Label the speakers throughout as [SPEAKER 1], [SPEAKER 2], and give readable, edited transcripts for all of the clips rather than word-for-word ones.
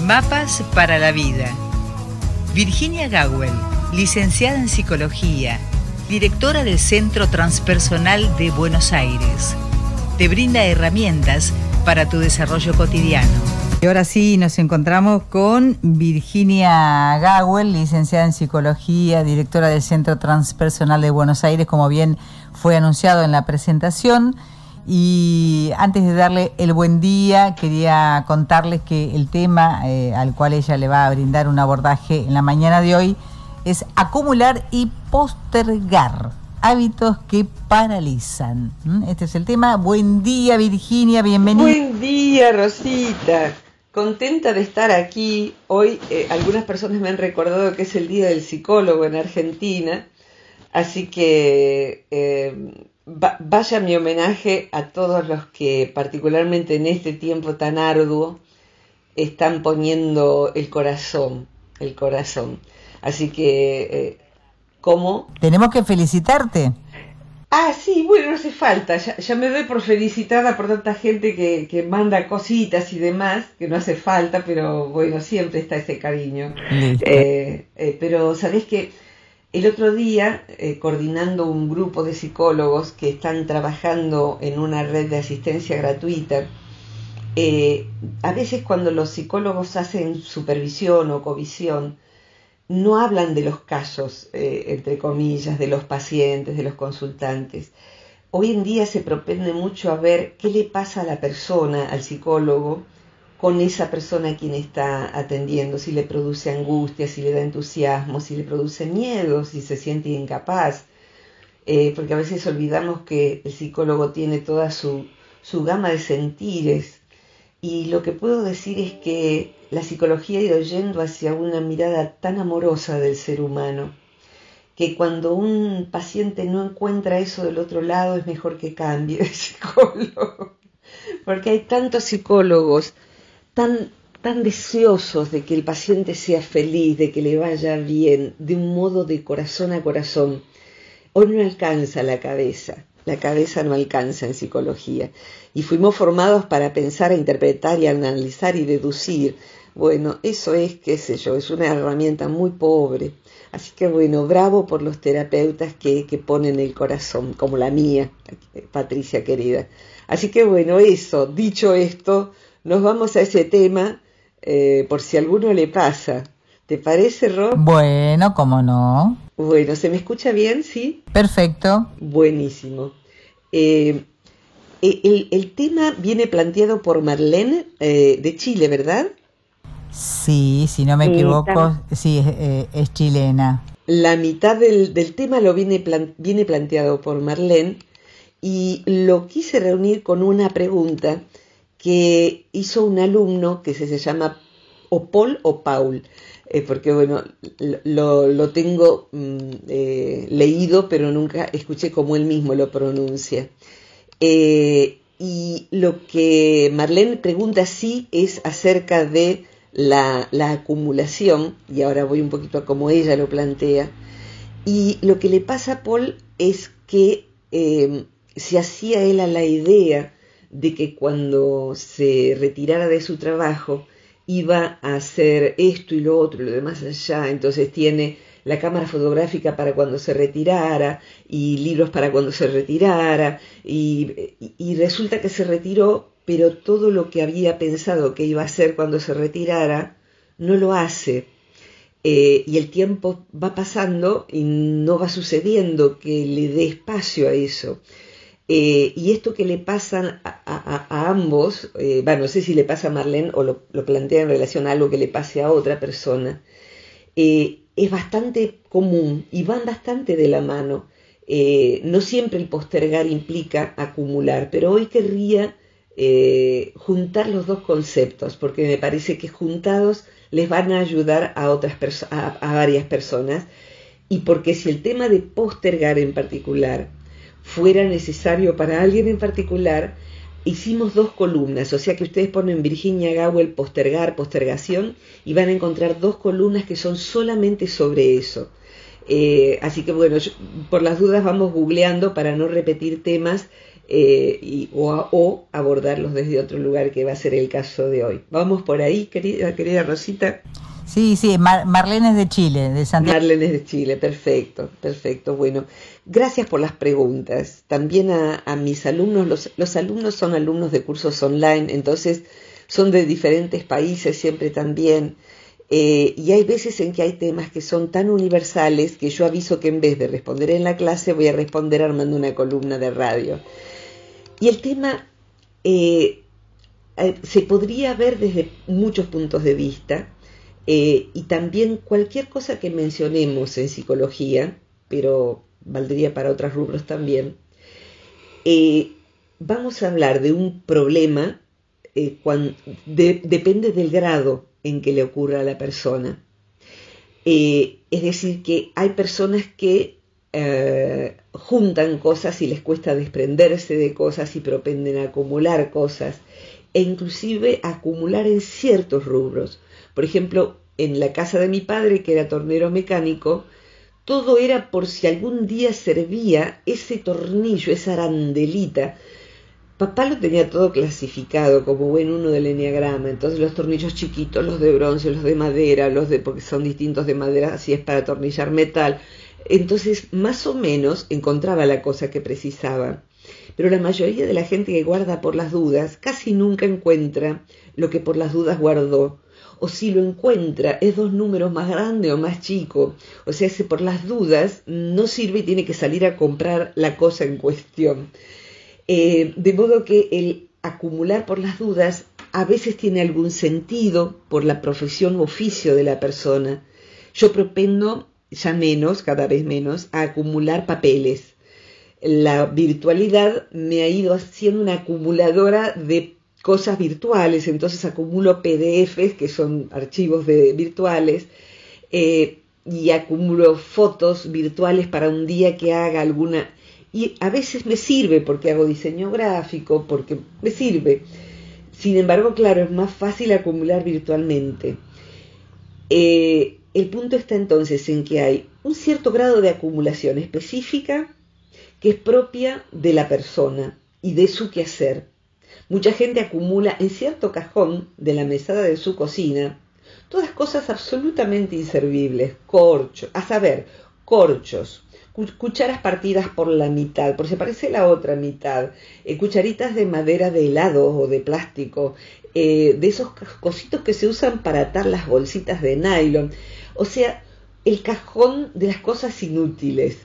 [SPEAKER 1] Mapas para la vida. Virginia Gawel, licenciada en Psicología, directora del Centro Transpersonal de Buenos Aires, te brinda herramientas para tu desarrollo cotidiano. Y ahora sí nos encontramos con Virginia Gawel, licenciada en Psicología, directora del Centro Transpersonal de Buenos Aires, como bien fue anunciado en la presentación. Y antes de darle el buen día, quería contarles que el tema al cual ella le va a brindar un abordaje en la mañana de hoy es acumular y postergar hábitos que paralizan. Este es el tema. Buen día, Virginia, bienvenida.
[SPEAKER 2] Buen día, Rosita. Contenta de estar aquí. Hoy algunas personas me han recordado que es el Día del Psicólogo en Argentina, así que vaya mi homenaje a todos los que, particularmente en este tiempo tan arduo, están poniendo el corazón. Así que, ¿cómo?
[SPEAKER 1] Tenemos que felicitarte.
[SPEAKER 2] Ah, sí, bueno, no hace falta, ya me doy por felicitada por tanta gente que manda cositas y demás, que no hace falta, pero bueno, siempre está ese cariño. Pero, ¿sabés qué? El otro día, coordinando un grupo de psicólogos que están trabajando en una red de asistencia gratuita, a veces cuando los psicólogos hacen supervisión o covisión, no hablan de los casos, entre comillas, de los pacientes, de los consultantes. Hoy en día se propende mucho a ver qué le pasa a la persona, al psicólogo, con esa persona a quien está atendiendo, si le produce angustia, si le da entusiasmo, si le produce miedo, si se siente incapaz, porque a veces olvidamos que el psicólogo tiene toda su gama de sentires, y lo que puedo decir es que la psicología ha ido yendo hacia una mirada tan amorosa del ser humano, que cuando un paciente no encuentra eso del otro lado, es mejor que cambie de psicólogo, porque hay tantos psicólogos tan deseosos de que el paciente sea feliz, de que le vaya bien, de un modo de corazón a corazón. Hoy no alcanza la cabeza no alcanza en psicología. Y fuimos formados para pensar, interpretar y analizar y deducir. Bueno, eso es, qué sé yo, es una herramienta muy pobre. Así que bueno, bravo por los terapeutas que ponen el corazón, como la mía, Patricia querida. Así que bueno, eso, dicho esto, nos vamos a ese tema, por si a alguno le pasa. ¿Te parece, Rob?
[SPEAKER 1] Bueno, cómo no.
[SPEAKER 2] Bueno, ¿se me escucha bien, sí?
[SPEAKER 1] Perfecto.
[SPEAKER 2] Buenísimo. El tema viene planteado por Marlene, de Chile, ¿verdad?
[SPEAKER 1] Sí, si no me equivoco, sí, es chilena.
[SPEAKER 2] La mitad del tema lo viene planteado por Marlene, y lo quise reunir con una pregunta que hizo un alumno que se llama o Paul o Paul, porque bueno, lo tengo leído, pero nunca escuché cómo él mismo lo pronuncia. Y lo que Marlene pregunta sí es acerca de la acumulación, y ahora voy un poquito a cómo ella lo plantea. Y lo que le pasa a Paul es que se hacía él a la idea de que cuando se retirara de su trabajo iba a hacer esto y lo otro y lo demás allá, entonces tiene la cámara fotográfica para cuando se retirara y libros para cuando se retirara, y resulta que se retiró, pero todo lo que había pensado que iba a hacer cuando se retirara no lo hace, y el tiempo va pasando y no va sucediendo que le dé espacio a eso. Y esto que le pasa a ambos, no sé si le pasa a Marlene o lo plantea en relación a algo que le pase a otra persona, es bastante común y van bastante de la mano. No siempre el postergar implica acumular, pero hoy querría juntar los dos conceptos, porque me parece que juntados les van a ayudar a varias personas, y porque si el tema de postergar en particular fuera necesario para alguien en particular, hicimos 2 columnas, o sea que ustedes ponen Virginia Gawel postergar, postergación, y van a encontrar 2 columnas que son solamente sobre eso. Así que bueno, por las dudas vamos googleando para no repetir temas o abordarlos desde otro lugar, que va a ser el caso de hoy. ¿Vamos por ahí, querida Rosita?
[SPEAKER 1] Sí, Marlene es de Chile, de Santiago.
[SPEAKER 2] Marlene es de Chile, perfecto. Bueno, gracias por las preguntas. También a mis alumnos, los alumnos son alumnos de cursos online, entonces son de diferentes países siempre también. Y hay veces en que hay temas que son tan universales que yo aviso que en vez de responder en la clase voy a responder armando una columna de radio. Y el tema se podría ver desde muchos puntos de vista, y también cualquier cosa que mencionemos en psicología, pero valdría para otros rubros también. Vamos a hablar de un problema depende del grado en que le ocurra a la persona. Es decir, que hay personas que juntan cosas y les cuesta desprenderse de cosas y propenden a acumular cosas, e inclusive acumular en ciertos rubros. Por ejemplo, en la casa de mi padre, que era tornero mecánico, todo era por si algún día servía ese tornillo, esa arandelita. Papá lo tenía todo clasificado como buen uno del eneagrama, entonces los tornillos chiquitos, los de bronce, los de madera, porque son distintos de madera, así es para atornillar metal. Entonces, más o menos encontraba la cosa que precisaba. Pero la mayoría de la gente que guarda por las dudas casi nunca encuentra lo que por las dudas guardó. O si lo encuentra, es 2 números más grande o más chico. O sea, si por las dudas no sirve y tiene que salir a comprar la cosa en cuestión. De modo que el acumular por las dudas a veces tiene algún sentido por la profesión o oficio de la persona. Yo propendo, ya menos, cada vez menos, a acumular papeles. La virtualidad me ha ido haciendo una acumuladora de cosas virtuales, entonces acumulo PDFs, que son archivos virtuales, y acumulo fotos virtuales para un día que haga alguna. Y a veces me sirve porque hago diseño gráfico, porque me sirve. Sin embargo, claro, es más fácil acumular virtualmente. El punto está entonces en que hay un cierto grado de acumulación específica que es propia de la persona y de su quehacer. Mucha gente acumula en cierto cajón de la mesada de su cocina todas cosas absolutamente inservibles, corchos, cucharas partidas por la mitad, por si aparece la otra mitad, cucharitas de madera de helado o de plástico, de esos cositos que se usan para atar las bolsitas de nylon, o sea, el cajón de las cosas inútiles,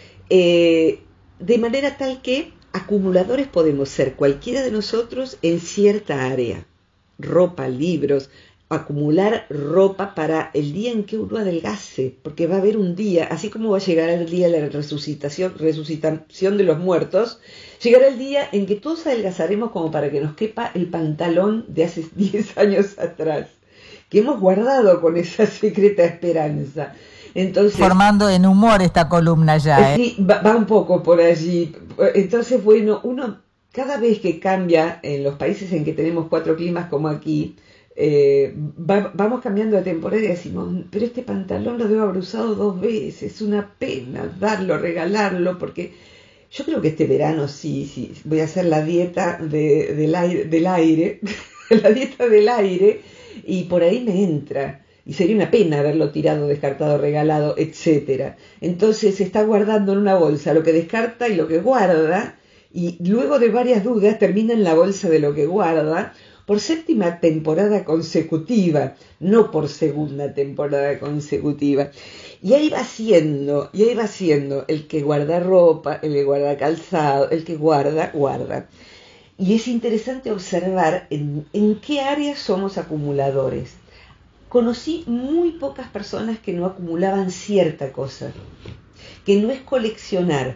[SPEAKER 2] de manera tal que acumuladores podemos ser cualquiera de nosotros en cierta área, ropa, libros, acumular ropa para el día en que uno adelgace, porque va a haber un día, así como va a llegar el día de la resucitación de los muertos, llegará el día en que todos adelgazaremos como para que nos quepa el pantalón de hace 10 años atrás, que hemos guardado con esa secreta esperanza. Entonces,
[SPEAKER 1] formando en humor esta columna ya,
[SPEAKER 2] Sí, va un poco por allí. Entonces, bueno, uno cada vez que cambia en los países en que tenemos 4 climas como aquí, vamos cambiando de temporada y decimos, pero este pantalón lo debo haber usado 2 veces, es una pena darlo, regalarlo, porque yo creo que este verano sí, voy a hacer la dieta del aire, la dieta del aire, y por ahí me entra. Y sería una pena haberlo tirado, descartado, regalado, etcétera. Entonces se está guardando en una bolsa lo que descarta y lo que guarda, y luego de varias dudas termina en la bolsa de lo que guarda por 7ª temporada consecutiva, no por 2ª temporada consecutiva. Y ahí va siendo el que guarda ropa, el que guarda calzado, el que guarda. Y es interesante observar en qué áreas somos acumuladores. Conocí muy pocas personas que no acumulaban cierta cosa, que no es coleccionar.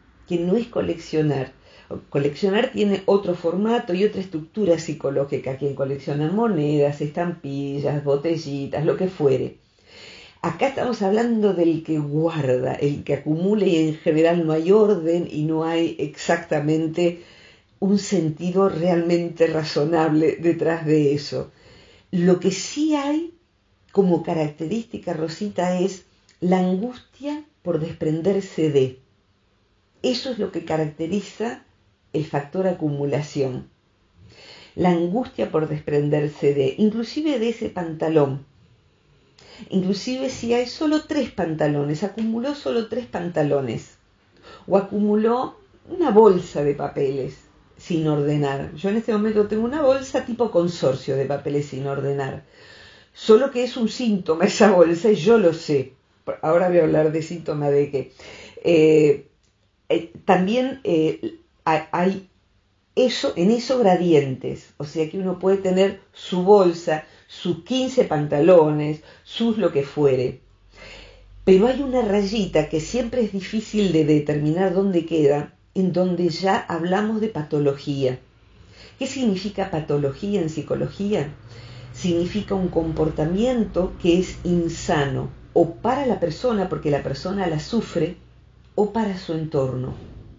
[SPEAKER 2] Coleccionar tiene otro formato y otra estructura psicológica. Quien colecciona monedas, estampillas, botellitas, lo que fuere. Acá estamos hablando del que guarda, el que acumula, y en general no hay orden y no hay exactamente un sentido realmente razonable detrás de eso. Lo que sí hay como característica, Rosita, es la angustia por desprenderse de. Eso es lo que caracteriza el factor acumulación, la angustia por desprenderse inclusive de ese pantalón. Inclusive si hay solo 3 pantalones, acumuló solo 3 pantalones, o acumuló una bolsa de papeles sin ordenar. Yo en este momento tengo una bolsa tipo consorcio de papeles sin ordenar, solo que es un síntoma esa bolsa y yo lo sé. Ahora voy a hablar de síntoma de que también hay en eso gradientes, o sea que uno puede tener su bolsa, sus 15 pantalones, sus lo que fuere. Pero hay una rayita que siempre es difícil de determinar dónde queda, en donde ya hablamos de patología. ¿Qué significa patología en psicología? Significa un comportamiento que es insano, o para la persona, porque la persona la sufre, o para su entorno.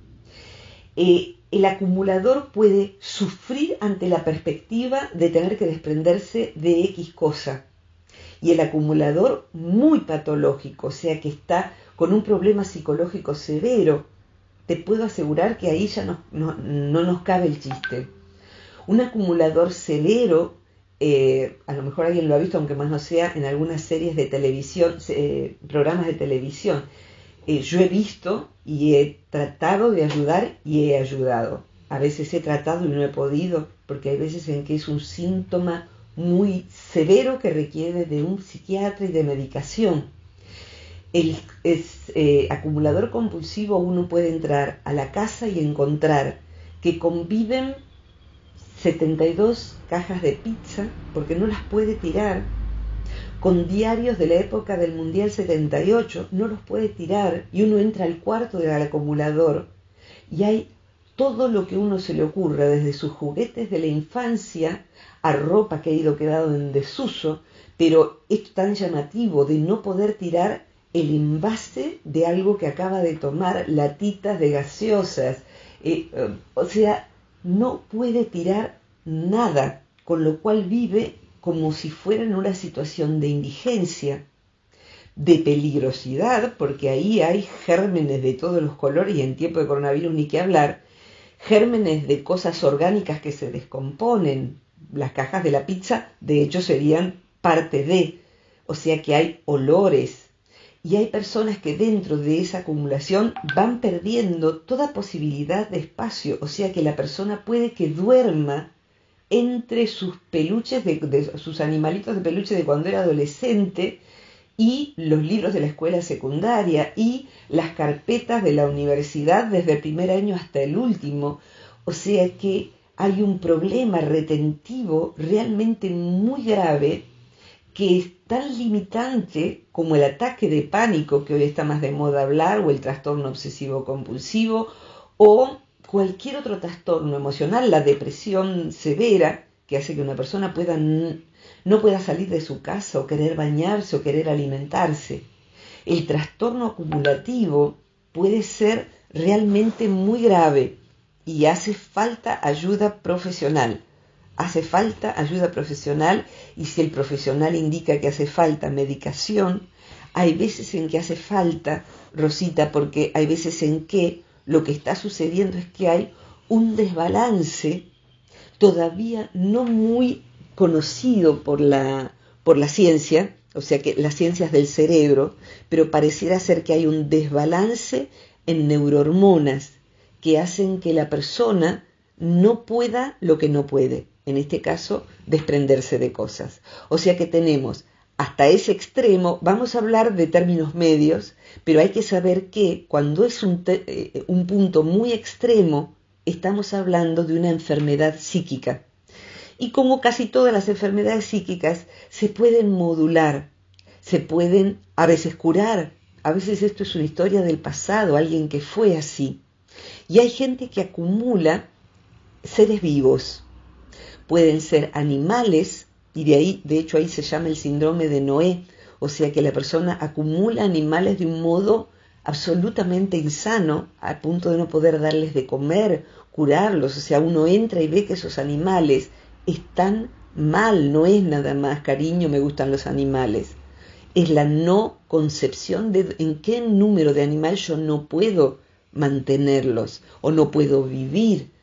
[SPEAKER 2] El acumulador puede sufrir ante la perspectiva de tener que desprenderse de X cosa. Y el acumulador muy patológico, o sea que está con un problema psicológico severo, te puedo asegurar que ahí ya no nos cabe el chiste. Un acumulador severo, a lo mejor alguien lo ha visto, aunque más no sea en algunas series de televisión, programas de televisión. Yo he visto y he tratado de ayudar y he ayudado. A veces he tratado y no he podido, porque hay veces en que es un síntoma muy severo que requiere de un psiquiatra y de medicación. El acumulador compulsivo, uno puede entrar a la casa y encontrar que conviven 72 cajas de pizza, porque no las puede tirar, con diarios de la época del Mundial 78, no los puede tirar, y uno entra al cuarto del acumulador y hay todo lo que uno se le ocurra, desde sus juguetes de la infancia a ropa que ha ido quedando en desuso, pero es tan llamativo de no poder tirar el envase de algo que acaba de tomar, latitas de gaseosas, o sea, no puede tirar nada, con lo cual vive como si fuera en una situación de indigencia, de peligrosidad, porque ahí hay gérmenes de todos los colores y en tiempo de coronavirus ni que hablar, gérmenes de cosas orgánicas que se descomponen. Las cajas de la pizza, de hecho, serían parte de, o sea que hay olores. Y hay personas que dentro de esa acumulación van perdiendo toda posibilidad de espacio, o sea que la persona puede que duerma entre sus peluches, de sus animalitos de peluche de cuando era adolescente, y los libros de la escuela secundaria, y las carpetas de la universidad desde el primer año hasta el último. O sea que hay un problema retentivo realmente muy grave, que es tan limitante como el ataque de pánico, que hoy está más de moda hablar, o el trastorno obsesivo compulsivo, o cualquier otro trastorno emocional, la depresión severa, que hace que una persona no pueda salir de su casa, o querer bañarse, o querer alimentarse. El trastorno acumulativo puede ser realmente muy grave y hace falta ayuda profesional. Hace falta ayuda profesional, y si el profesional indica que hace falta medicación, hay veces en que hace falta, Rosita, porque hay veces en que lo que está sucediendo es que hay un desbalance todavía no muy conocido por la ciencia, o sea que las ciencias del cerebro, pero pareciera ser que hay un desbalance en neurohormonas que hacen que la persona no pueda lo que no puede, en este caso desprenderse de cosas. O sea que tenemos hasta ese extremo, vamos a hablar de términos medios, pero hay que saber que cuando es un punto muy extremo, estamos hablando de una enfermedad psíquica. Y como casi todas las enfermedades psíquicas, se pueden modular, se pueden a veces curar. A veces esto es una historia del pasado, alguien que fue así. Y hay gente que acumula seres vivos. Pueden ser animales, y de hecho ahí se llama el síndrome de Noé, o sea que la persona acumula animales de un modo absolutamente insano, a punto de no poder darles de comer, curarlos. O sea, uno entra y ve que esos animales están mal, no es nada más cariño, me gustan los animales. Es la no concepción de en qué número de animales yo no puedo mantenerlos o no puedo vivir.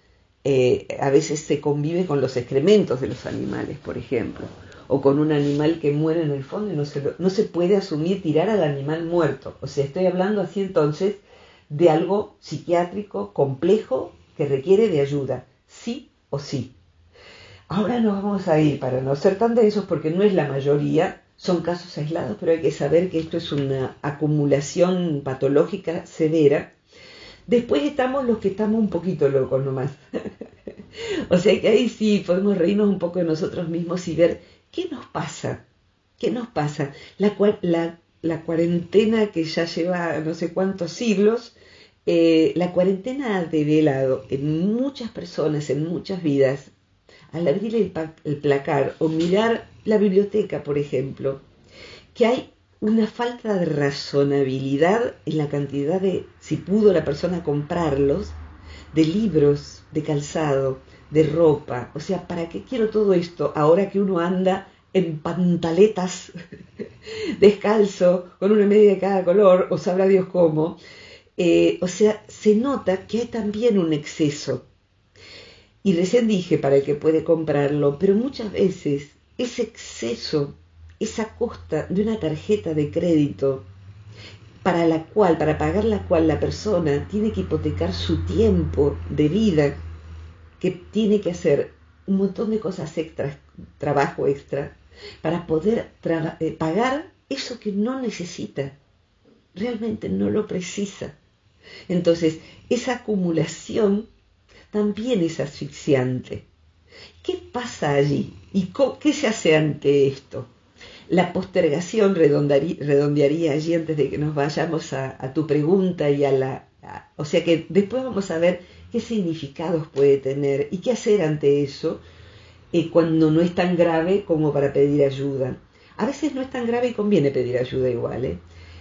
[SPEAKER 2] a veces se convive con los excrementos de los animales, por ejemplo, o con un animal que muere en el fondo y no se puede asumir tirar al animal muerto. O sea, estoy hablando así entonces de algo psiquiátrico complejo que requiere de ayuda, sí o sí. Ahora nos vamos a ir, para no ser tan densos, porque no es la mayoría, son casos aislados, pero hay que saber que esto es una acumulación patológica severa. Después estamos los que estamos un poquito locos nomás. O sea que ahí sí podemos reírnos un poco de nosotros mismos y ver qué nos pasa. ¿Qué nos pasa? La cuarentena que ya lleva no sé cuántos siglos, la cuarentena ha develado en muchas personas, en muchas vidas, al abrir el placar o mirar la biblioteca, por ejemplo, que hay una falta de razonabilidad en la cantidad de, si pudo la persona comprarlos, de libros, de calzado, de ropa. O sea, ¿para qué quiero todo esto ahora que uno anda en pantaletas, descalzo, con una media de cada color, o sabrá Dios cómo? O sea, se nota que hay también un exceso. Y recién dije para el que puede comprarlo, pero muchas veces ese exceso es a costa de una tarjeta de crédito para pagar la cual la persona tiene que hipotecar su tiempo de vida, que tiene que hacer un montón de cosas extras, trabajo extra, para poder pagar eso que no necesita, realmente no lo precisa. Entonces, esa acumulación también es asfixiante. ¿Qué pasa allí? ¿Y qué se hace ante esto? La postergación redondearía allí antes de que nos vayamos a tu pregunta y o sea que después vamos a ver qué significados puede tener y qué hacer ante eso cuando no es tan grave como para pedir ayuda. A veces no es tan grave y conviene pedir ayuda igual.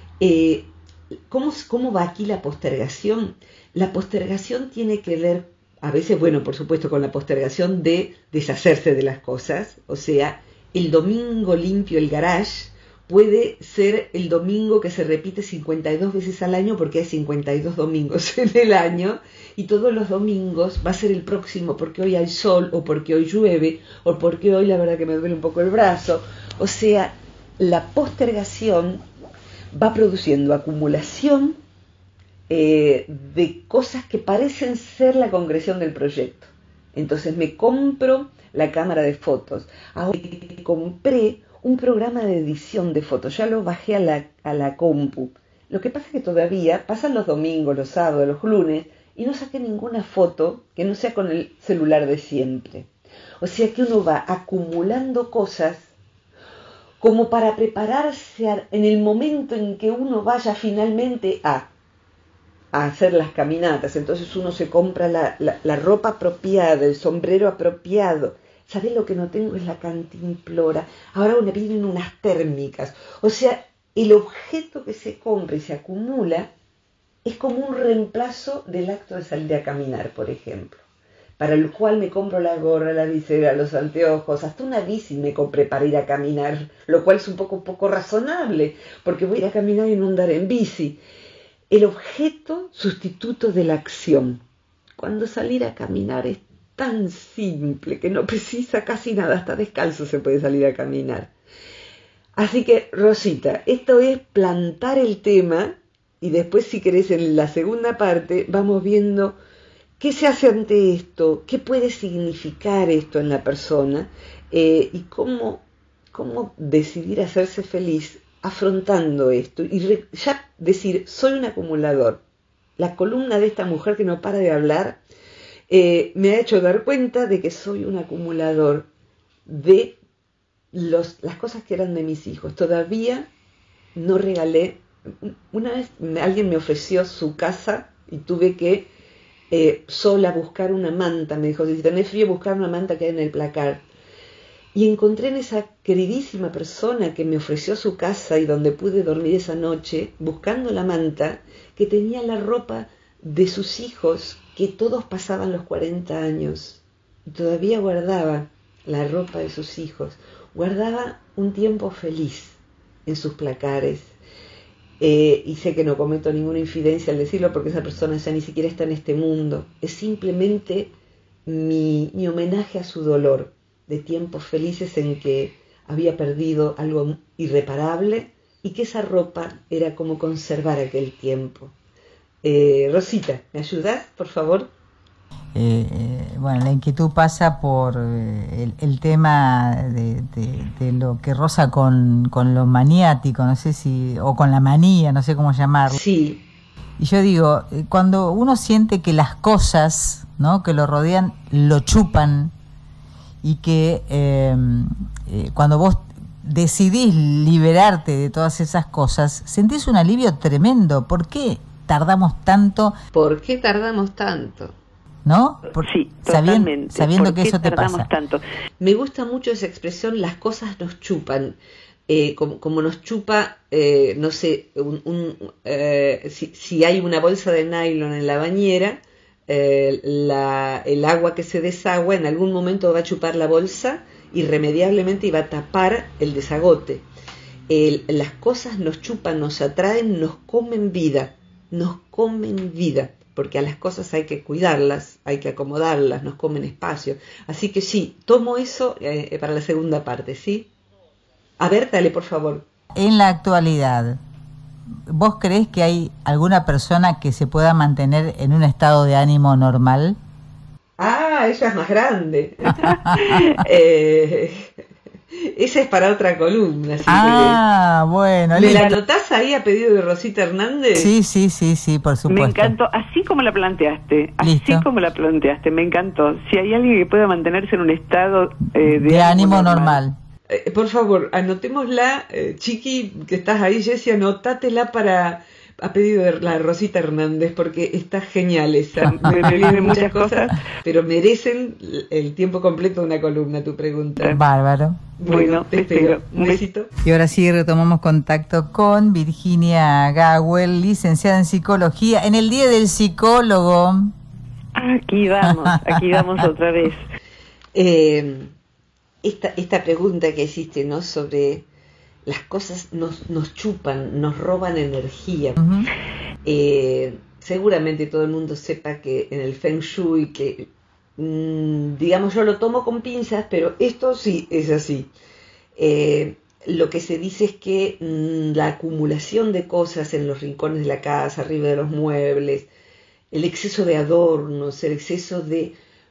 [SPEAKER 2] ¿Cómo va aquí la postergación? La postergación tiene que ver, a veces, bueno, por supuesto, con la postergación de deshacerse de las cosas. O sea, el domingo limpio el garage puede ser el domingo que se repite 52 veces al año porque hay 52 domingos en el año y todos los domingos va a ser el próximo porque hoy hay sol o porque hoy llueve o porque hoy la verdad que me duele un poco el brazo. O sea, la postergación va produciendo acumulación de cosas que parecen ser la concreción del proyecto. Entonces me compro la cámara de fotos. Ahora compré un programa de edición de fotos, ya lo bajé a la compu. Lo que pasa es que todavía pasan los domingos, los sábados, los lunes, y no saqué ninguna foto que no sea con el celular de siempre. O sea que uno va acumulando cosas como para prepararse en el momento en que uno vaya finalmente a hacer las caminatas. Entonces uno se compra la ropa apropiada, el sombrero apropiado. ¿Sabes lo que no tengo? Es la cantimplora. Ahora vienen unas térmicas. O sea, el objeto que se compra y se acumula es como un reemplazo del acto de salir a caminar, por ejemplo. Para el cual me compro la gorra, la visera, los anteojos, hasta una bici me compré para ir a caminar, lo cual es un poco razonable, porque voy a ir a caminar y no andar en bici. El objeto sustituto de la acción. Cuando salir a caminar es tan simple que no precisa casi nada, hasta descalzo se puede salir a caminar. Así que, Rosita, esto es plantar el tema y después, si querés, en la segunda parte vamos viendo qué se hace ante esto, qué puede significar esto en la persona y cómo decidir hacerse feliz afrontando esto y ya decir, soy un acumulador. La columna de esta mujer que no para de hablar me ha hecho dar cuenta de que soy un acumulador de las cosas que eran de mis hijos. Todavía no regalé. Una vez alguien me ofreció su casa y tuve que sola buscar una manta. Me dijo, si tenés frío, buscar una manta que hay en el placar. Y encontré en esa queridísima persona que me ofreció su casa y donde pude dormir esa noche, buscando la manta, que tenía la ropa de sus hijos, que todos pasaban los 40 años. Y todavía guardaba la ropa de sus hijos. Guardaba un tiempo feliz en sus placares. Y sé que no cometo ninguna infidencia al decirlo porque esa persona ya ni siquiera está en este mundo. Es simplemente mi homenaje a su dolor, de tiempos felices en que había perdido algo irreparable y que esa ropa era como conservar aquel tiempo. Rosita, ¿me ayudás, por favor?
[SPEAKER 3] Bueno, la inquietud pasa por el tema de lo que roza con lo maniático, no sé si, o con la manía, no sé cómo llamarlo.
[SPEAKER 2] Sí.
[SPEAKER 3] Y yo digo, cuando uno siente que las cosas, ¿no?, que lo rodean lo chupan, y que cuando vos decidís liberarte de todas esas cosas, sentís un alivio tremendo. ¿Por qué tardamos tanto?
[SPEAKER 2] ¿Por qué tardamos tanto?
[SPEAKER 3] ¿No?
[SPEAKER 4] Sí, totalmente.
[SPEAKER 3] Sabiendo que eso te pasa.
[SPEAKER 4] Tanto?
[SPEAKER 2] Me gusta mucho esa expresión, las cosas nos chupan. Como nos chupa, no sé, si hay una bolsa de nylon en la bañera, el agua que se desagua en algún momento va a chupar la bolsa irremediablemente y va a tapar el desagote. Las cosas nos chupan, nos atraen, nos comen vida, porque a las cosas hay que cuidarlas, hay que acomodarlas, nos comen espacio. Así que sí, tomo eso para la segunda parte, ¿sí? A ver, dale, por favor.
[SPEAKER 3] En la actualidad, ¿vos creés que hay alguna persona que se pueda mantener en un estado de ánimo normal?
[SPEAKER 2] Ah, ella es más grande. Esa es para otra columna.
[SPEAKER 3] Bueno.
[SPEAKER 2] ¿Me la anotás ahí a pedido de Rosita Hernández?
[SPEAKER 3] Sí, por supuesto.
[SPEAKER 4] Me encantó, así como la planteaste. Me encantó. Si hay alguien que pueda mantenerse en un estado de ánimo normal.
[SPEAKER 2] Por favor, anotémosla, Chiqui, que estás ahí, Jessie, anótatela a pedido de la Rosita Hernández, porque está genial esa. Me vienen muchas cosas, pero merecen el tiempo completo de una columna, tu pregunta.
[SPEAKER 3] Bárbaro.
[SPEAKER 2] Bueno, te espero. Un besito.
[SPEAKER 3] Y ahora sí retomamos contacto con Virginia Gawel, licenciada en psicología, en el Día del Psicólogo.
[SPEAKER 4] Aquí vamos otra vez.
[SPEAKER 2] Esta pregunta que hiciste, ¿no?, sobre las cosas nos chupan, nos roban energía. Uh-huh. Seguramente todo el mundo sepa que en el Feng Shui, que digamos, yo lo tomo con pinzas, pero esto sí es así. Lo que se dice es que la acumulación de cosas en los rincones de la casa, arriba de los muebles, el exceso de adornos, el exceso de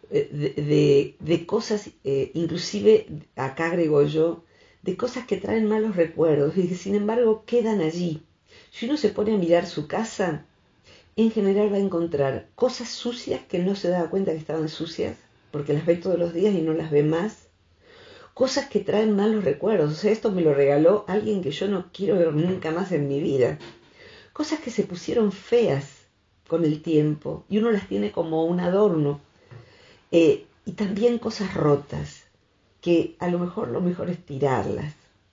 [SPEAKER 2] cosas, inclusive, acá agrego yo, de cosas que traen malos recuerdos y que sin embargo quedan allí. Si uno se pone a mirar su casa, en general va a encontrar cosas sucias que no se daba cuenta que estaban sucias, porque las ve todos los días y no las ve más. Cosas que traen malos recuerdos. O sea, esto me lo regaló alguien que yo no quiero ver nunca más en mi vida. Cosas que se pusieron feas con el tiempo y uno las tiene como un adorno. Y también cosas rotas, que a lo mejor es tirarlas.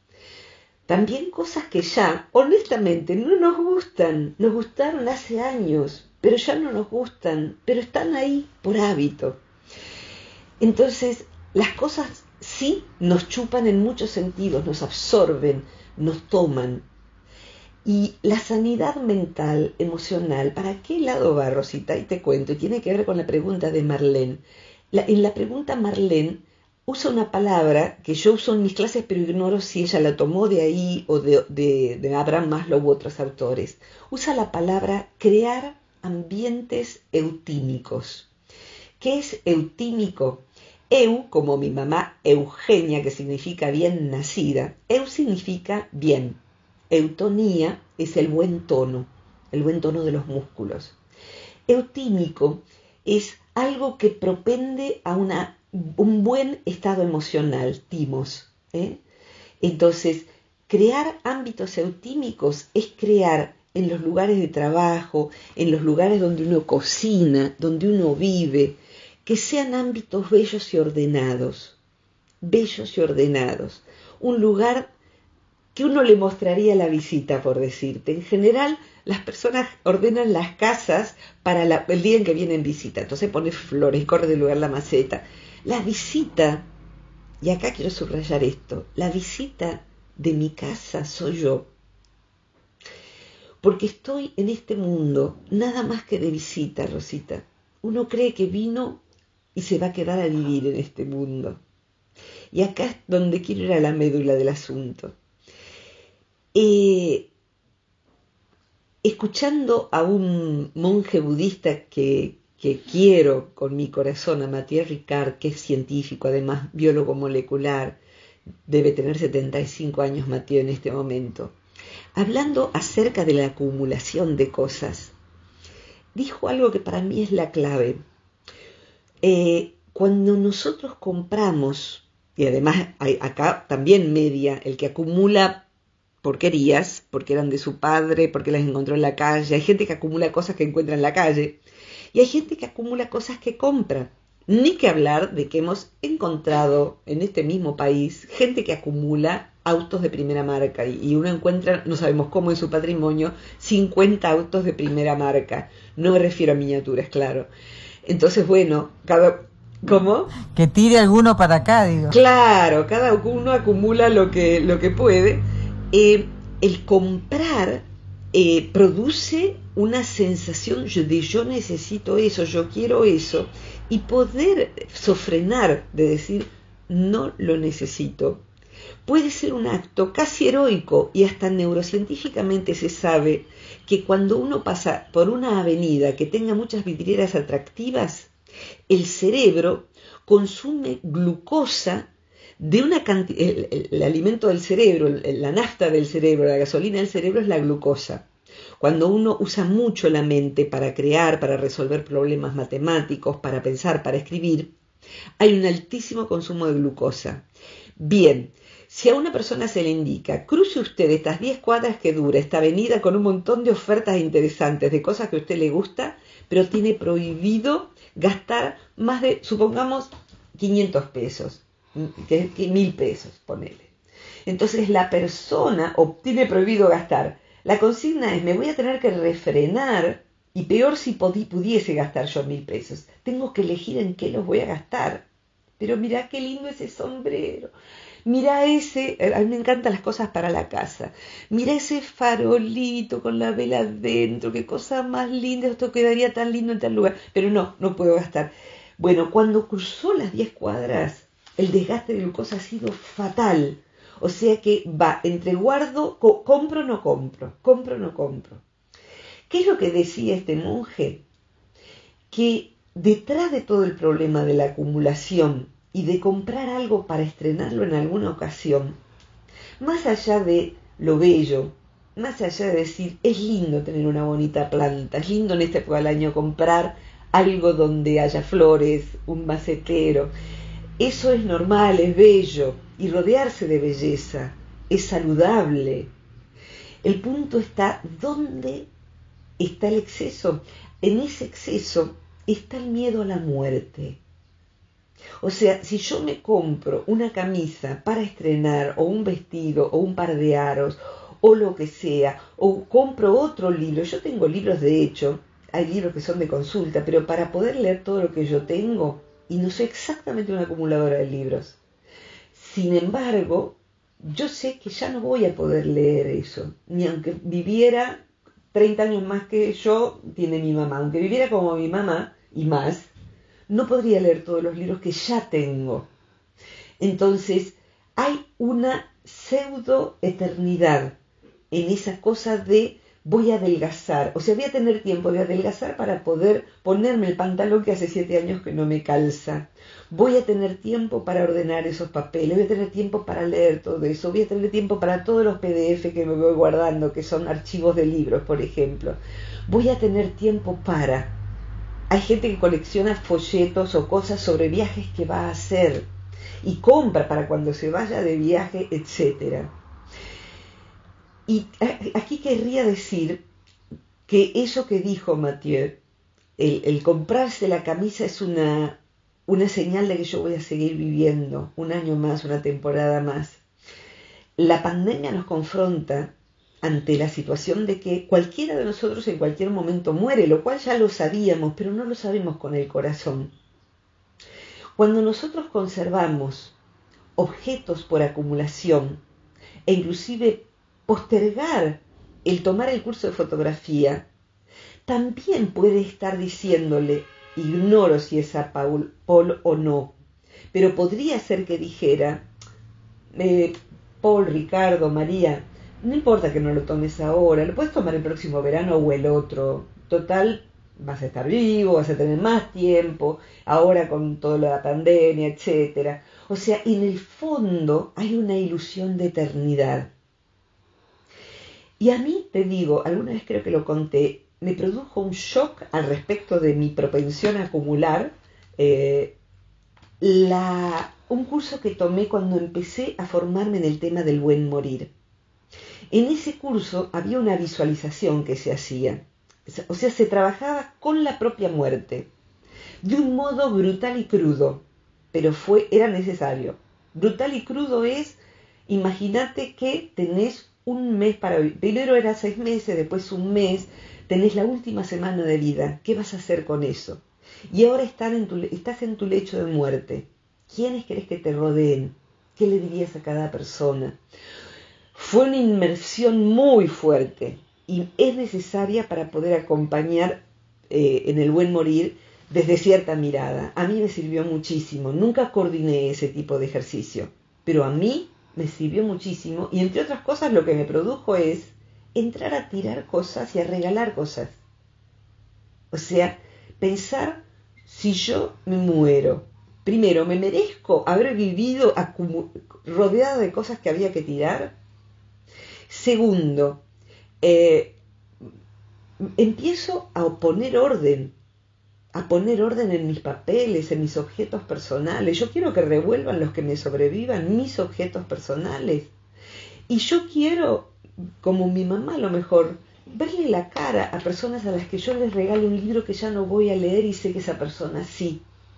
[SPEAKER 2] También cosas que ya, honestamente, no nos gustan. Nos gustaron hace años, pero ya no nos gustan, pero están ahí por hábito. Entonces, las cosas sí nos chupan en muchos sentidos, nos absorben, nos toman. Y la sanidad mental, emocional, ¿para qué lado va, Rosita? Y te cuento, y tiene que ver con la pregunta de Marlene. En la pregunta Marlene usa una palabra que yo uso en mis clases, pero ignoro si ella la tomó de ahí o de Abraham Maslow u otros autores. Usa la palabra crear ambientes eutímicos. ¿Qué es eutímico? Eu, como mi mamá Eugenia, que significa bien nacida, eu significa bien. Eutonía es el buen tono de los músculos. Eutímico es algo que propende a un buen estado emocional, timos. Entonces, crear ámbitos eutímicos es crear en los lugares de trabajo, en los lugares donde uno cocina, donde uno vive, que sean ámbitos bellos y ordenados. Bellos y ordenados. Un lugar que uno le mostraría a la visita, por decirte. En general, las personas ordenan las casas para el día en que vienen visita. Entonces pone flores, corre del lugar la maceta. La visita, y acá quiero subrayar esto, la visita de mi casa soy yo. Porque estoy en este mundo nada más que de visita, Rosita. Uno cree que vino y se va a quedar a vivir en este mundo. Y acá es donde quiero ir a la médula del asunto. Escuchando a un monje budista que quiero con mi corazón, a Mathieu Ricard, que es científico, además biólogo molecular, debe tener 75 años Mathieu en este momento, hablando acerca de la acumulación de cosas, dijo algo que para mí es la clave. Cuando nosotros compramos, y además hay acá también media, el que acumula porquerías, porque eran de su padre, porque las encontró en la calle, hay gente que acumula cosas que encuentra en la calle, y hay gente que acumula cosas que compra. Ni que hablar de que hemos encontrado en este mismo país gente que acumula autos de primera marca y uno encuentra, no sabemos cómo en su patrimonio, 50 autos de primera marca. No me refiero a miniaturas, claro. Entonces, bueno, ¿cómo?
[SPEAKER 3] Que tire alguno para acá, digo.
[SPEAKER 2] Claro, cada uno acumula lo que puede. El comprar produce una sensación de yo necesito eso, yo quiero eso, y poder sofrenar de decir no lo necesito puede ser un acto casi heroico, y hasta neurocientíficamente se sabe que cuando uno pasa por una avenida que tenga muchas vidrieras atractivas, el cerebro consume glucosa de una cantidad, el alimento del cerebro, la nafta del cerebro, la gasolina del cerebro es la glucosa. Cuando uno usa mucho la mente para crear, para resolver problemas matemáticos, para pensar, para escribir, hay un altísimo consumo de glucosa. Bien, si a una persona se le indica, cruce usted estas 10 cuadras que dura esta avenida con un montón de ofertas interesantes, de cosas que a usted le gusta, pero tiene prohibido gastar más de, supongamos, 500 pesos, que 1.000 pesos, ponele. Entonces la persona tiene prohibido gastar. La consigna es, me voy a tener que refrenar, y peor si pudiese gastar yo 1.000 pesos. Tengo que elegir en qué los voy a gastar. Pero mirá qué lindo ese sombrero. Mirá ese, a mí me encantan las cosas para la casa. Mirá ese farolito con la vela adentro, qué cosa más linda, esto quedaría tan lindo en tal lugar. Pero no puedo gastar. Bueno, cuando cruzó las 10 cuadras, el desgaste de glucosa ha sido fatal. O sea que va entre guardo, compro, no compro, compro, no compro. ¿Qué es lo que decía este monje? Que detrás de todo el problema de la acumulación y de comprar algo para estrenarlo en alguna ocasión, más allá de lo bello, más allá de decir, es lindo tener una bonita planta, es lindo en esta época del año comprar algo donde haya flores, un macetero, eso es normal, es bello, y rodearse de belleza es saludable. El punto está, ¿dónde está el exceso? En ese exceso está el miedo a la muerte. O sea, si yo me compro una camisa para estrenar, o un vestido, o un par de aros, o lo que sea, o compro otro libro, yo tengo libros de hecho, hay libros que son de consulta, pero para poder leer todo lo que yo tengo, y no soy exactamente una acumuladora de libros. Sin embargo, yo sé que ya no voy a poder leer eso, ni aunque viviera 30 años más que yo, tiene mi mamá, aunque viviera como mi mamá y más, no podría leer todos los libros que ya tengo. Entonces, hay una pseudo eternidad en esa cosa de voy a adelgazar, o sea, voy a tener tiempo de adelgazar para poder ponerme el pantalón que hace 7 años que no me calza. Voy a tener tiempo para ordenar esos papeles, voy a tener tiempo para leer todo eso, voy a tener tiempo para todos los PDF que me voy guardando, que son archivos de libros, por ejemplo. Voy a tener tiempo para... Hay gente que colecciona folletos o cosas sobre viajes que va a hacer y compra para cuando se vaya de viaje, etc. Y aquí querría decir que eso que dijo Mathieu, el comprarse la camisa es una señal de que yo voy a seguir viviendo un año más, una temporada más. La pandemia nos confronta ante la situación de que cualquiera de nosotros en cualquier momento muere, lo cual ya lo sabíamos, pero no lo sabemos con el corazón. Cuando nosotros conservamos objetos por acumulación e inclusive postergar el tomar el curso de fotografía, también puede estar diciéndole Ignoro si es a Paul o no, pero podría ser que dijera, Paul, Ricardo, María, no importa que no lo tomes ahora, lo puedes tomar el próximo verano o el otro. Total, vas a estar vivo, vas a tener más tiempo, ahora con toda la pandemia, etcétera. O sea, en el fondo hay una ilusión de eternidad. Y a mí, te digo, alguna vez creo que lo conté, me produjo un shock al respecto de mi propensión a acumular, un curso que tomé cuando empecé a formarme en el tema del buen morir. En ese curso había una visualización que se hacía, o sea, se trabajaba con la propia muerte, de un modo brutal y crudo, pero era necesario. Brutal y crudo es, imagínate que tenés un mes para vivir, primero era 6 meses, después un mes, tenés la última semana de vida, ¿qué vas a hacer con eso? Y ahora estás en tu lecho de muerte. ¿Quiénes querés que te rodeen? ¿Qué le dirías a cada persona? Fue una inmersión muy fuerte y es necesaria para poder acompañar en el buen morir desde cierta mirada. A mí me sirvió muchísimo. Nunca coordiné ese tipo de ejercicio, pero a mí me sirvió muchísimo y entre otras cosas lo que me produjo es entrar a tirar cosas y a regalar cosas. O sea, pensar, si yo me muero, primero, ¿me merezco haber vivido rodeado de cosas que había que tirar? Segundo, empiezo a poner orden en mis papeles, en mis objetos personales. Yo quiero que revuelvan los que me sobrevivan mis objetos personales. Y yo quiero, como mi mamá a lo mejor, verle la cara a personas a las que yo les regalo un libro que ya no voy a leer y sé que esa persona sí.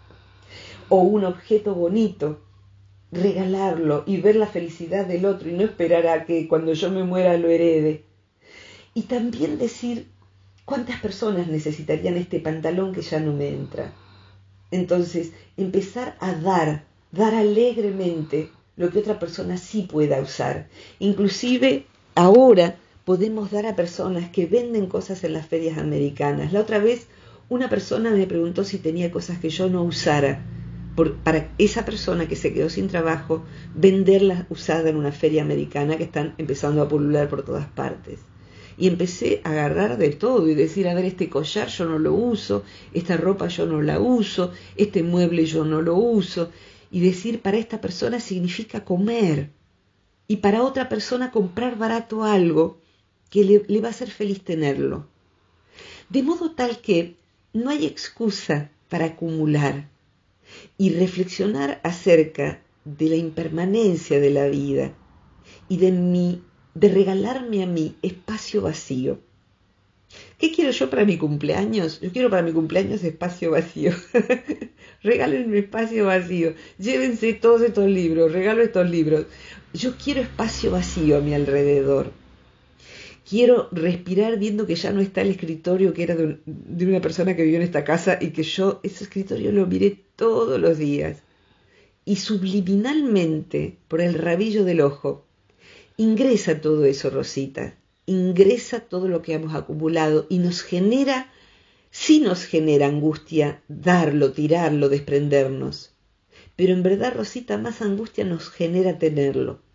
[SPEAKER 2] O un objeto bonito, regalarlo y ver la felicidad del otro y no esperar a que cuando yo me muera lo herede. Y también decir, ¿cuántas personas necesitarían este pantalón que ya no me entra? Entonces, empezar a dar alegremente lo que otra persona sí pueda usar. Inclusive, ahora podemos dar a personas que venden cosas en las ferias americanas. La otra vez, una persona me preguntó si tenía cosas que yo no usara, para esa persona que se quedó sin trabajo, venderlas usadas en una feria americana que están empezando a pulular por todas partes. Y empecé a agarrar de todo y decir, a ver, este collar yo no lo uso, esta ropa yo no la uso, este mueble yo no lo uso. Y decir, para esta persona significa comer. Y para otra persona comprar barato algo que le va a hacer feliz tenerlo. De modo tal que no hay excusa para acumular. Y reflexionar acerca de la impermanencia de la vida y de regalarme a mí espacio vacío. ¿Qué quiero yo para mi cumpleaños? Yo quiero para mi cumpleaños espacio vacío. Regálenme espacio vacío. Llévense todos estos libros, regalo estos libros. Yo quiero espacio vacío a mi alrededor. Quiero respirar viendo que ya no está el escritorio que era de una persona que vivió en esta casa y que yo ese escritorio lo miré todos los días. Y subliminalmente, por el rabillo del ojo, ingresa todo eso, Rosita. Ingresa todo lo que hemos acumulado y sí nos genera angustia darlo, tirarlo, desprendernos. Pero en verdad, Rosita, más angustia nos genera tenerlo.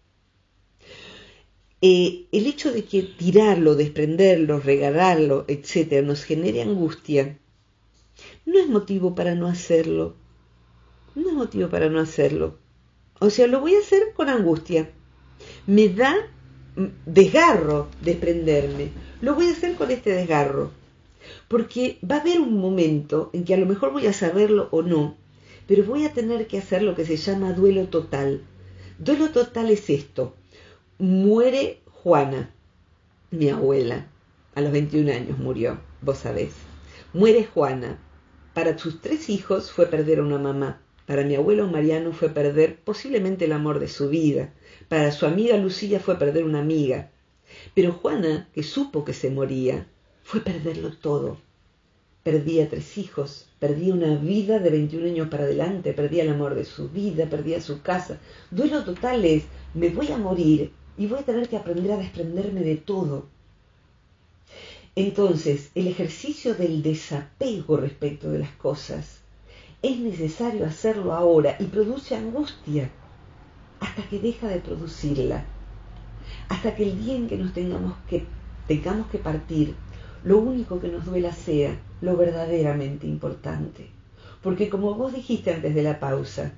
[SPEAKER 2] El hecho de que tirarlo, desprenderlo, regalarlo, etcétera, nos genere angustia, no es motivo para no hacerlo. No es motivo para no hacerlo. O sea, lo voy a hacer con angustia. Me da desgarro desprenderme. Lo voy a hacer con este desgarro. Porque va a haber un momento en que a lo mejor voy a saberlo o no, pero voy a tener que hacer lo que se llama duelo total. Duelo total es esto. Muere Juana, mi abuela, a los 21 años murió, vos sabés. Muere Juana. Para sus 3 hijos fue perder a una mamá. Para mi abuelo Mariano fue perder posiblemente el amor de su vida. Para su amiga Lucía fue perder una amiga. Pero Juana, que supo que se moría, fue perderlo todo. Perdía 3 hijos, perdía una vida de 21 años para adelante, perdía el amor de su vida, perdía su casa. Duelo total es, me voy a morir y voy a tener que aprender a desprenderme de todo. Entonces, el ejercicio del desapego respecto de las cosas es necesario hacerlo ahora y produce angustia hasta que deja de producirla. Hasta que el día en que nos tengamos que partir, lo único que nos duela sea lo verdaderamente importante. Porque como vos dijiste antes de la pausa,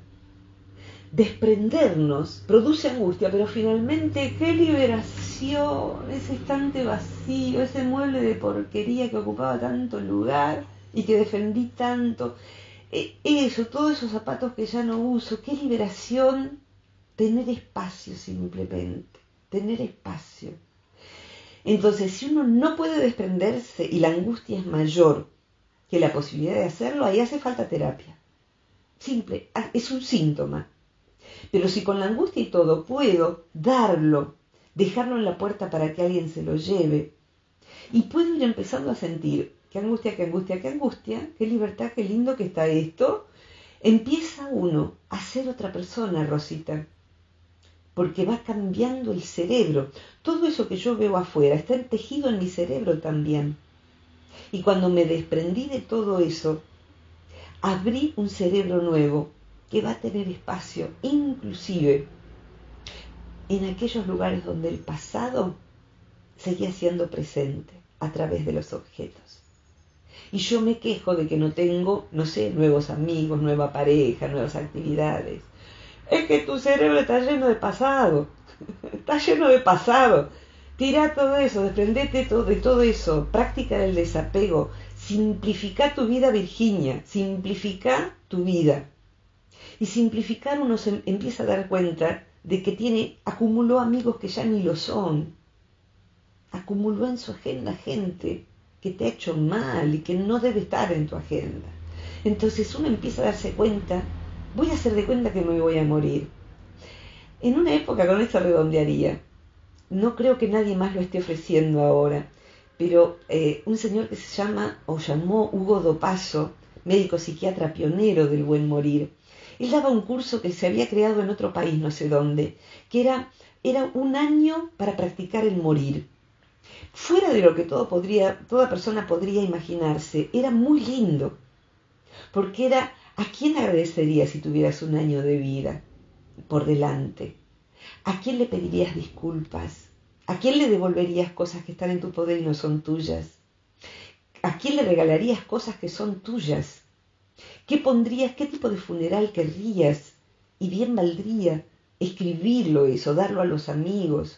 [SPEAKER 2] desprendernos produce angustia, pero finalmente, ¡qué liberación! Ese estante vacío, ese mueble de porquería que ocupaba tanto lugar y que defendí tanto, todos esos zapatos que ya no uso, ¡qué liberación! Tener espacio simplemente, tener espacio. Entonces, si uno no puede desprenderse y la angustia es mayor que la posibilidad de hacerlo, ahí hace falta terapia. Simple, es un síntoma. Pero si con la angustia y todo puedo darlo, dejarlo en la puerta para que alguien se lo lleve, y puedo ir empezando a sentir qué angustia, qué angustia, qué angustia, qué libertad, qué lindo que está esto, empieza uno a ser otra persona, Rosita, porque va cambiando el cerebro. Todo eso que yo veo afuera está tejido en mi cerebro también. Y cuando me desprendí de todo eso, abrí un cerebro nuevo que va a tener espacio, inclusive en aquellos lugares donde el pasado seguía siendo presente a través de los objetos. Y yo me quejo de que no tengo, nuevos amigos, nueva pareja, nuevas actividades. Es que tu cerebro está lleno de pasado, está lleno de pasado. Tira todo eso, desprendete de todo eso, práctica del desapego, simplifica tu vida, Virginia, simplifica tu vida. Y simplificar uno se empieza a dar cuenta de que acumuló amigos que ya ni lo son, acumuló en su agenda gente que te ha hecho mal y que no debe estar en tu agenda. Entonces uno empieza a darse cuenta, voy a hacer de cuenta que me voy a morir. En una época, con esto redondearía, no creo que nadie más lo esté ofreciendo ahora, pero un señor que se llamó Hugo Dopazo, médico psiquiatra pionero del buen morir, él daba un curso que se había creado en otro país, no sé dónde, que era un año para practicar el morir. Fuera de lo que toda persona podría imaginarse, era muy lindo, porque era, ¿a quién agradecerías si tuvieras un año de vida por delante? ¿A quién le pedirías disculpas? ¿A quién le devolverías cosas que están en tu poder y no son tuyas? ¿A quién le regalarías cosas que son tuyas? ¿Qué pondrías? ¿Qué tipo de funeral querrías? Y bien valdría escribirlo eso, darlo a los amigos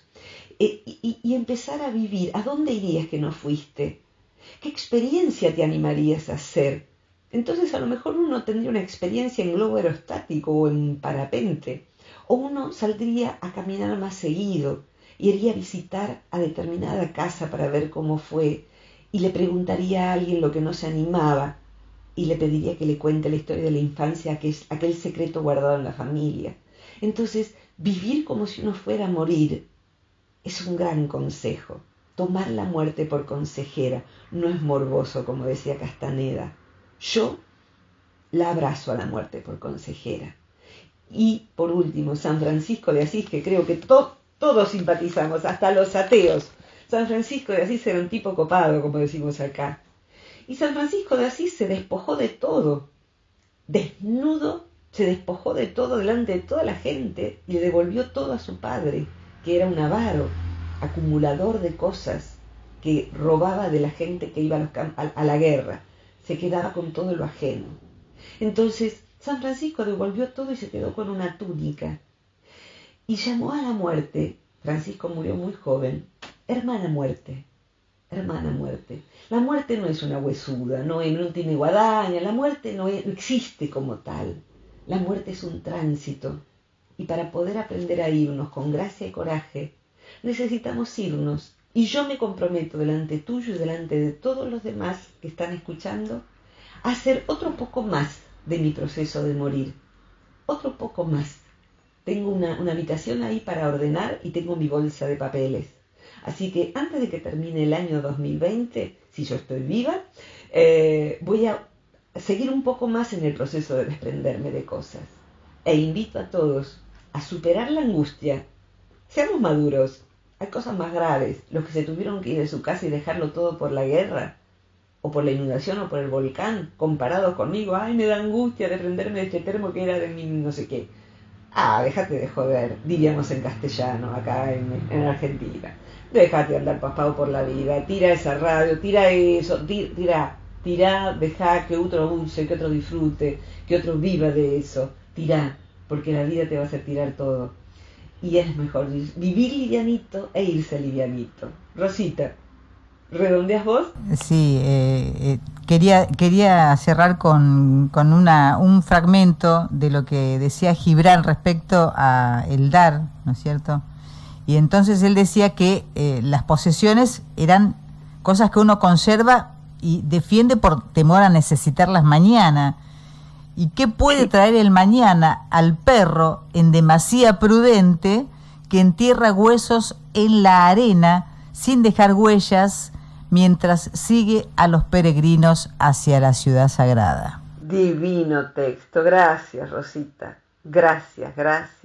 [SPEAKER 2] y empezar a vivir. ¿A dónde irías que no fuiste? ¿Qué experiencia te animarías a hacer? Entonces a lo mejor uno tendría una experiencia en globo aerostático o en parapente, o uno saldría a caminar más seguido y iría a visitar a determinada casa para ver cómo fue, y le preguntaría a alguien lo que no se animaba, y le pediría que le cuente la historia de la infancia, que es aquel secreto guardado en la familia. Entonces, vivir como si uno fuera a morir es un gran consejo. Tomar la muerte por consejera no es morboso, como decía Castaneda. Yo la abrazo a la muerte por consejera. Y, por último, San Francisco de Asís, que creo que todos simpatizamos, hasta los ateos. San Francisco de Asís era un tipo copado, como decimos acá. Y San Francisco de Asís se despojó de todo, desnudo, se despojó de todo delante de toda la gente y le devolvió todo a su padre, que era un avaro, acumulador de cosas, que robaba de la gente que iba a la guerra, se quedaba con todo lo ajeno. Entonces San Francisco devolvió todo y se quedó con una túnica y llamó a la muerte. Francisco murió muy joven. Hermana muerte. Hermana muerte. La muerte no es una huesuda, no tiene guadaña, la muerte no existe como tal. La muerte es un tránsito. Y para poder aprender a irnos con gracia y coraje, necesitamos irnos. Y yo me comprometo delante tuyo y delante de todos los demás que están escuchando, a hacer otro poco más de mi proceso de morir. Otro poco más. Tengo una habitación ahí para ordenar y tengo mi bolsa de papeles. Así que antes de que termine el año 2020, si yo estoy viva, voy a seguir un poco más en el proceso de desprenderme de cosas. E invito a todos a superar la angustia. Seamos maduros. Hay cosas más graves. Los que se tuvieron que ir de su casa y dejarlo todo por la guerra, o por la inundación, o por el volcán, comparados conmigo. Ay, me da angustia desprenderme de este termo que era de mi no sé qué. Déjate de joder, diríamos en castellano, acá en Argentina. Déjate andar paspado por la vida, tira esa radio, tira eso, tira, deja que otro use, que otro disfrute, que otro viva de eso. Tira, porque la vida te va a hacer tirar todo. Y es mejor vivir livianito e irse livianito. Rosita, ¿redondeas vos?
[SPEAKER 3] Sí, quería cerrar con un fragmento de lo que decía Gibran respecto a el dar, ¿no es cierto? Y entonces él decía que las posesiones eran cosas que uno conserva y defiende por temor a necesitarlas mañana. ¿Y qué puede traer el mañana al perro en demasía prudente que entierra huesos en la arena sin dejar huellas mientras sigue a los peregrinos hacia la ciudad sagrada?
[SPEAKER 2] Divino texto. Gracias, Rosita. Gracias.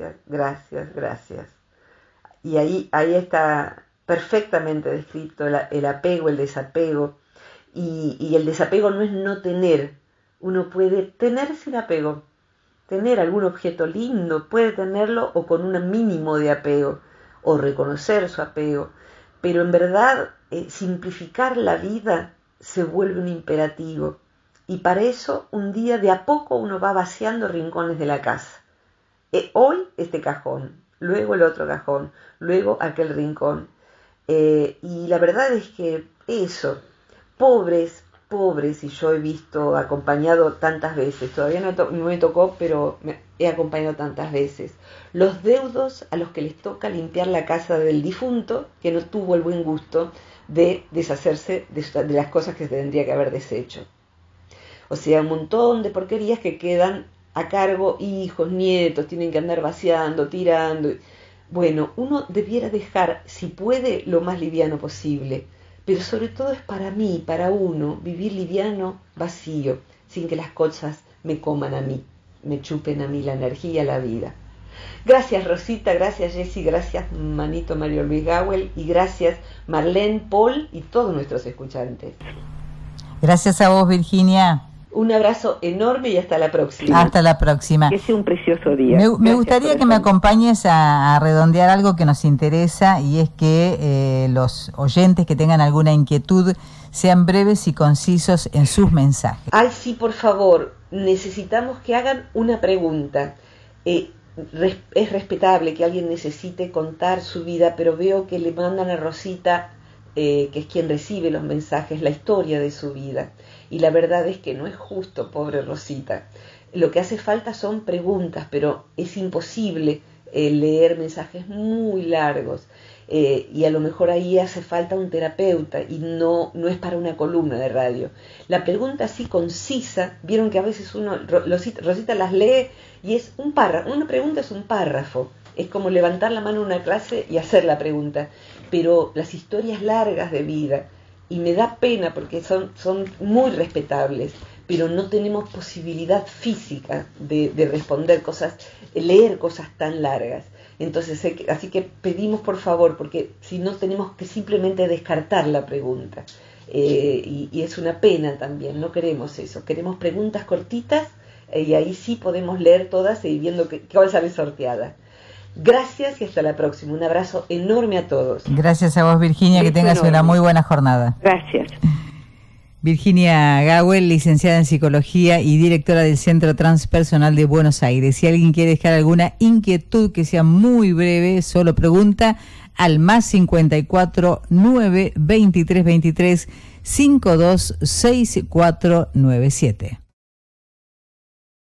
[SPEAKER 2] Y ahí está perfectamente descrito el apego, el desapego. Y el desapego no es no tener. Uno puede tener sin apego, tener algún objeto lindo, puede tenerlo o con un mínimo de apego, o reconocer su apego, pero en verdad simplificar la vida se vuelve un imperativo, y para eso un día de a poco uno va vaciando rincones de la casa. Hoy este cajón, luego el otro cajón, luego aquel rincón, y la verdad es que eso, pobres, y yo he visto, acompañado tantas veces, todavía no me tocó, pero he acompañado tantas veces, los deudos a los que les toca limpiar la casa del difunto, que no tuvo el buen gusto de deshacerse de las cosas que se tendría que haber deshecho. O sea, un montón de porquerías que quedan a cargo, hijos, nietos, tienen que andar vaciando, tirando. Bueno, uno debiera dejar, si puede, lo más liviano posible. Pero sobre todo es para mí, para uno, vivir liviano, vacío, sin que las cosas me coman a mí, me chupen a mí la energía, la vida. Gracias Rosita, gracias Jessy, gracias Manito Mario Luis Gawel y gracias Marlene, Paul y todos nuestros escuchantes.
[SPEAKER 3] Gracias a vos, Virginia.
[SPEAKER 2] Un abrazo enorme y hasta la próxima.
[SPEAKER 3] Hasta la próxima.
[SPEAKER 4] Que sea un precioso día.
[SPEAKER 3] Me gustaría que me acompañes a redondear algo que nos interesa, y es que los oyentes que tengan alguna inquietud sean breves y concisos en sus mensajes.
[SPEAKER 2] Ay, sí, por favor, necesitamos que hagan una pregunta. Es respetable que alguien necesite contar su vida, pero veo que le mandan a Rosita, que es quien recibe los mensajes, la historia de su vida. Y la verdad es que no es justo, pobre Rosita. Lo que hace falta son preguntas, pero es imposible leer mensajes muy largos. Y a lo mejor ahí hace falta un terapeuta y no es para una columna de radio. La pregunta así concisa, vieron que a veces Rosita las lee y es un párrafo. Una pregunta es un párrafo. Es como levantar la mano en una clase y hacer la pregunta. Pero las historias largas de vida, y me da pena porque son muy respetables, pero no tenemos posibilidad física de responder cosas, leer cosas tan largas. Entonces, así que pedimos por favor, porque si no tenemos que simplemente descartar la pregunta. Y es una pena también, no queremos eso. Queremos preguntas cortitas y ahí sí podemos leer todas y viendo cuál sale sorteada. Gracias y hasta la próxima. Un abrazo enorme a todos.
[SPEAKER 3] Gracias a vos, Virginia, que tengas una muy buena jornada.
[SPEAKER 4] Gracias.
[SPEAKER 3] Virginia Gawel, licenciada en Psicología y directora del Centro Transpersonal de Buenos Aires. Si alguien quiere dejar alguna inquietud que sea muy breve, solo pregunta al +54 9 23 23 52 6497.